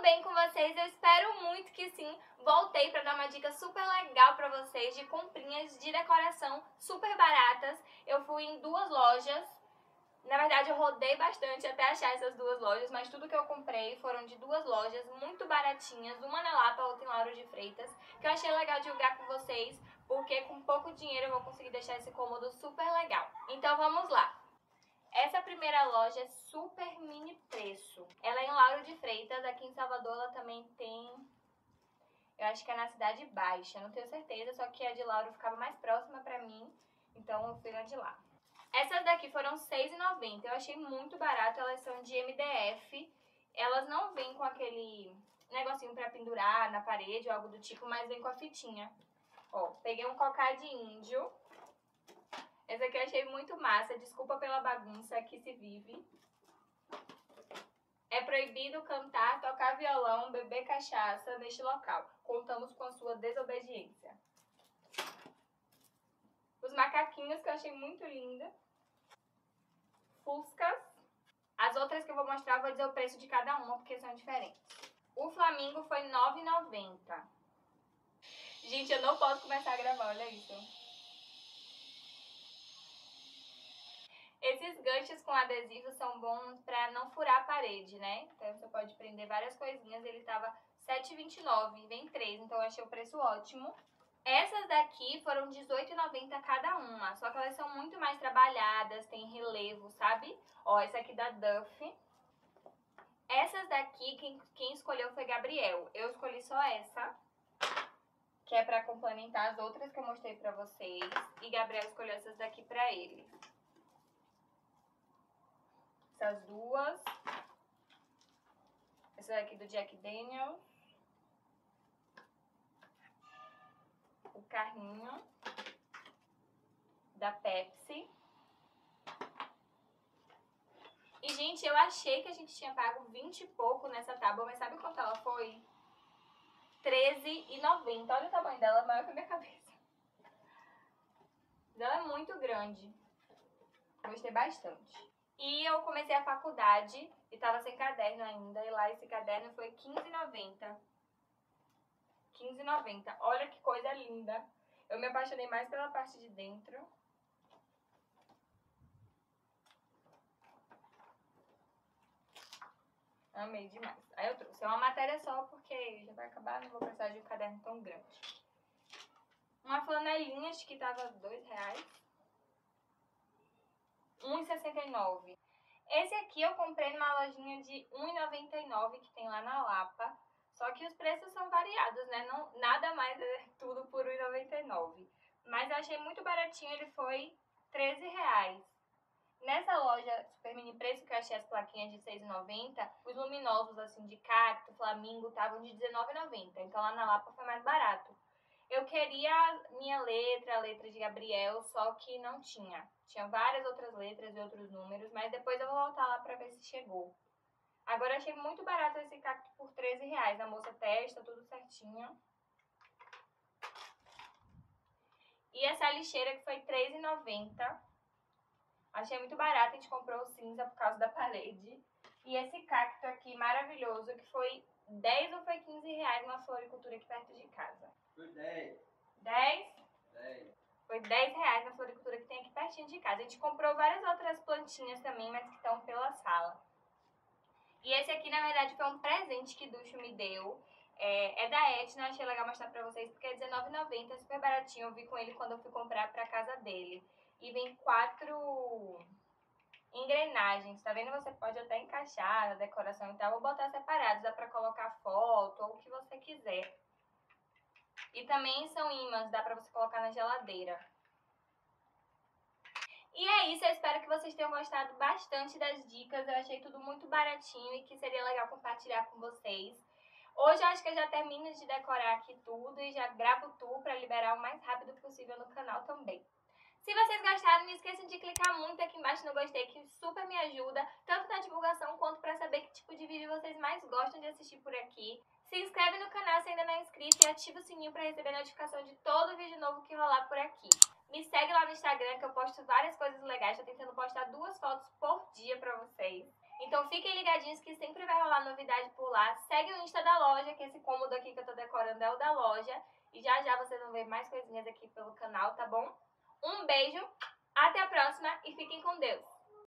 tudo bem com vocês? Eu espero muito que sim. Voltei para dar uma dica super legal para vocês de comprinhas de decoração super baratas. Eu fui em duas lojas. Na verdade, eu rodei bastante até achar essas duas lojas, mas tudo que eu comprei foram de duas lojas muito baratinhas, uma na Lapa, outra em Lauro de Freitas, que eu achei legal divulgar com vocês, porque com pouco dinheiro eu vou conseguir deixar esse cômodo super legal. Então vamos lá! Essa primeira loja é super mini preço. Ela é em Lauro de Freitas, aqui em Salvador ela também tem, eu acho que é na Cidade Baixa, não tenho certeza, só que a de Lauro ficava mais próxima pra mim, então eu fui na de lá. Essas daqui foram R$ 6,90, eu achei muito barato, elas são de MDF, elas não vêm com aquele negocinho pra pendurar na parede ou algo do tipo, mas vem com a fitinha. Ó, peguei um cocá de índio. Essa aqui eu achei muito massa, desculpa pela bagunça que se vive. É proibido cantar, tocar violão, beber cachaça neste local. Contamos com a sua desobediência. Os macaquinhos que eu achei muito linda. Fuscas. As outras que eu vou mostrar, eu vou dizer o preço de cada uma, porque são diferentes. O Flamingo foi R$ 9,90. Gente, eu não posso começar a gravar, olha isso. Esses ganchos com adesivo são bons pra não furar a parede, né? Então você pode prender várias coisinhas. Ele tava R$ 7,29, vem 3, então eu achei o preço ótimo. Essas daqui foram R$ 18,90 cada uma, só que elas são muito mais trabalhadas, tem relevo, sabe? Ó, essa aqui da Duff. Essas daqui, quem escolheu foi Gabriel. Eu escolhi só essa, que é pra complementar as outras que eu mostrei pra vocês. E Gabriel escolheu essas daqui pra ele. Essas duas. Essa daqui do Jack Daniels. O carrinho da Pepsi. E, gente, eu achei que a gente tinha pago 20 e pouco nessa tábua, mas sabe quanto ela foi? R$ 13,90. Olha o tamanho dela, maior que a minha cabeça. Ela é muito grande. Gostei bastante. E eu comecei a faculdade e tava sem caderno ainda. E lá esse caderno foi R$ 15,90. R$ 15,90. Olha que coisa linda. Eu me apaixonei mais pela parte de dentro. Amei demais. Aí eu trouxe. É uma matéria só porque já vai acabar, não vou precisar de um caderno tão grande. Uma flanelinha, acho que tava R$ 2,00. R$ 1,69. Esse aqui eu comprei numa lojinha de R$ 1,99 que tem lá na Lapa. Só que os preços são variados, né? Não, nada mais é tudo por R$ 1,99. Mas eu achei muito baratinho, ele foi R$ 13,00. Nessa loja super mini preço que eu achei as plaquinhas de R$ 6,90, os luminosos assim de cacto, flamingo, estavam de R$ 19,90. Então lá na Lapa foi mais barato. Eu queria minha letra, a letra de Gabriel, só que não tinha. Tinha várias outras letras e outros números, mas depois eu vou voltar lá pra ver se chegou. Agora eu achei muito barato esse cacto por R$ 13,00. A moça testa, tudo certinho. E essa lixeira que foi R$ 3,90. Achei muito barato, a gente comprou o cinza por causa da parede. E esse cacto aqui maravilhoso, que foi 10 ou foi 15 reais numa floricultura aqui perto de casa. Foi 10. 10? 10. Foi 10 reais na floricultura que tem aqui pertinho de casa. A gente comprou várias outras plantinhas também, mas que estão pela sala. E esse aqui, na verdade, foi um presente que Ducho me deu. É da Etna, achei legal mostrar pra vocês, porque é R$19,90, super baratinho. Eu vi com ele quando eu fui comprar pra casa dele. E vem 4 engrenagens, tá vendo? Você pode até encaixar na decoração e tal, ou botar separados, dá pra colocar foto ou o que você quiser. E também são ímãs, dá pra você colocar na geladeira. E é isso, eu espero que vocês tenham gostado bastante das dicas. Eu achei tudo muito baratinho e que seria legal compartilhar com vocês. Hoje eu acho que eu já termino de decorar aqui tudo e já gravo tudo pra liberar o mais rápido possível no canal também. Se vocês gostaram, não esqueçam de clicar muito aqui embaixo no gostei, que super me ajuda, tanto na divulgação quanto pra saber que tipo de vídeo vocês mais gostam de assistir por aqui. Se inscreve no canal se ainda não é inscrito e ativa o sininho pra receber notificação de todo vídeo novo que rolar por aqui. Me segue lá no Instagram que eu posto várias coisas legais, tô tentando postar 2 fotos por dia pra vocês. Então fiquem ligadinhos que sempre vai rolar novidade por lá. Segue o Insta da loja, que esse cômodo aqui que eu tô decorando é o da loja. E já já vocês vão ver mais coisinhas aqui pelo canal, tá bom? Um beijo, até a próxima e fiquem com Deus!